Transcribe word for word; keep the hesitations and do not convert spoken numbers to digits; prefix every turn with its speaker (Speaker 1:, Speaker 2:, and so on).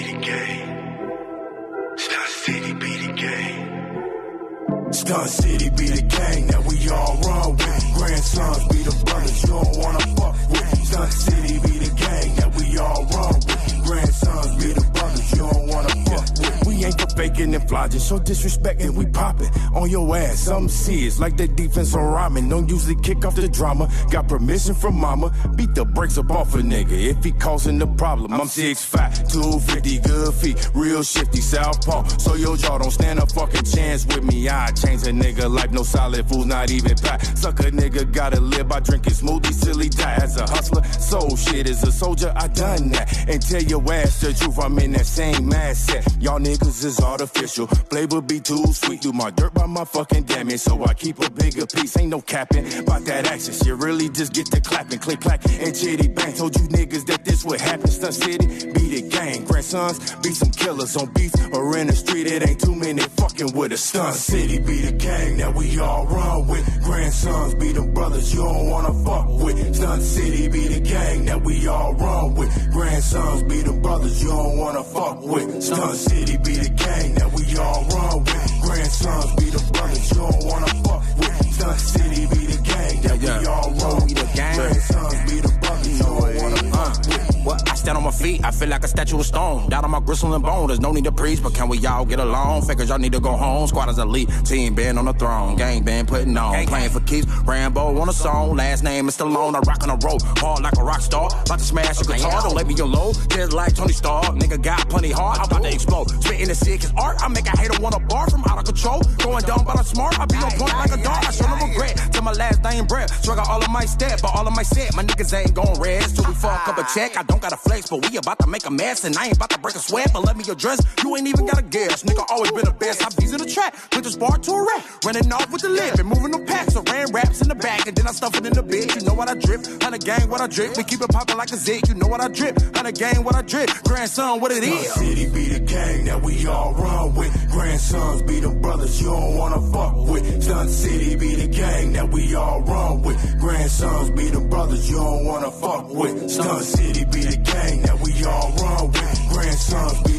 Speaker 1: the game. Stunt City be the game. Stunt City be the gang that we all run with. Grandsons be the brothers you don't wanna fuck with. Stunt City be the gang that we all run with. Grandsons be the brothers you don't wanna fuck with. We ain't for faking and flogging, so disrespecting, we popping on your ass. Something serious like that defense on ramen. Don't usually kick off the drama. Got permission from mama. Beat the brakes up off a nigga if he causing the problem. I'm six five, two fifty, good feet, real shifty, southpaw. So your jaw don't stand a fucking chance with me. I change a nigga life, no solid food, not even pie. Suck a nigga gotta live by drinking smoothies till he die. As a hustler, soul shit, as a soldier, I done that. And tell your ass the truth, I'm in that same mindset. Y'all niggas is artificial, flavor be too sweet. Do my dirt by my fucking damage, so I keep a bigger piece. Ain't no capping about that action, shit really just get the clapping. Click clack and chitty bang, told you niggas that this would happen. Stunt City be the gang, grandsons be some killers on beef or in the street. It ain't too many fucking with a Stunt City be the gang that we all run with. Grandsons be the brothers you don't wanna fuck with. Stunt City be the gang that we all run with. Grandsons be the brothers you don't wanna fuck with. Stunt City be the gang that we all run with. Grandsons be the brothers you don't wanna fuck with. Stunt City be the gang that yeah, yeah. we all run with. Grandsons be the brothers you don't wanna fuck with.
Speaker 2: What? I stand on my feet, I feel like a statue of stone. Down on my gristle and bone, there's no need to preach, but can we all get along? Fakers, y'all need to go home. Squad is elite, team been on the throne. Gang been putting on, gang playing for keeps. Rambo on a song, last name is Stallone. I rock on the road, hard like a rock star. About to smash a guitar, don't let me alone. Just like Tony Stark, nigga got plenty hard. I'm about to explode, spitting the sickest art. I make a hater want a bar from out of control. Going down, but I'm smart, I be on point like a dog. I show no regret, till my last dying breath. So I got all of my step, but all of my set. My niggas ain't gon' rest till we fuck up a check. I don't gotta flex, but we about to make a mess. And I ain't about to break a sweat, but let me address. You ain't even gotta guess, nigga always been the best. I'm using the track, put the spark to a rap. Running off with the lid, been moving the packs. So ran raps in the back, and then I stuff it in the bit. You know what I drip, on the gang what I drip. We keep it poppin' like a zit, you know what I drip. On the gang what I drip, grandson what it is.
Speaker 1: Stunt City be the gang that we all run with. Grandsons be the brothers you don't wanna fuck with. Stunt City be the gang that we all run with. Grandsons be the brothers you don't wanna fuck with. Stunt City be the gang that we all run with. Grandsons be